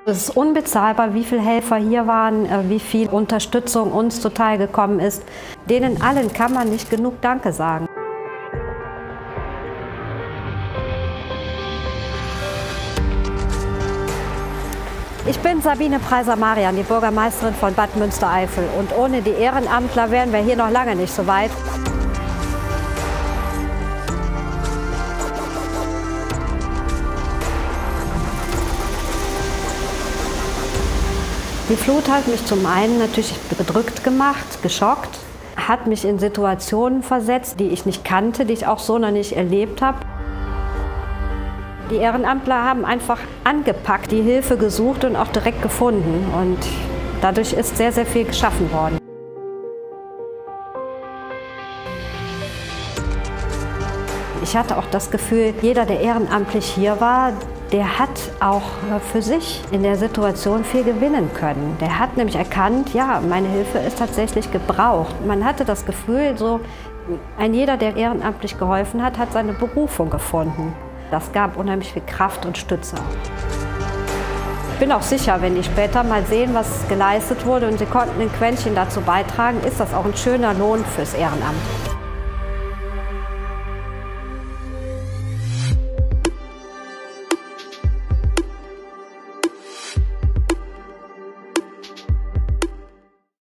Es ist unbezahlbar, wie viele Helfer hier waren, wie viel Unterstützung uns zuteil gekommen ist. Denen allen kann man nicht genug Danke sagen. Ich bin Sabine Preiser-Marian, die Bürgermeisterin von Bad Münstereifel. Und ohne die Ehrenamtler wären wir hier noch lange nicht so weit. Die Flut hat mich zum einen natürlich bedrückt gemacht, geschockt, hat mich in Situationen versetzt, die ich nicht kannte, die ich auch so noch nicht erlebt habe. Die Ehrenamtler haben einfach angepackt, die Hilfe gesucht und auch direkt gefunden. Und dadurch ist sehr, sehr viel geschaffen worden. Ich hatte auch das Gefühl, jeder, der ehrenamtlich hier war, der hat auch für sich in der Situation viel gewinnen können. Der hat nämlich erkannt, ja, meine Hilfe ist tatsächlich gebraucht. Man hatte das Gefühl, so ein jeder, der ehrenamtlich geholfen hat, hat seine Berufung gefunden. Das gab unheimlich viel Kraft und Stütze. Ich bin auch sicher, wenn die später mal sehen, was geleistet wurde und sie konnten ein Quäntchen dazu beitragen, ist das auch ein schöner Lohn fürs Ehrenamt.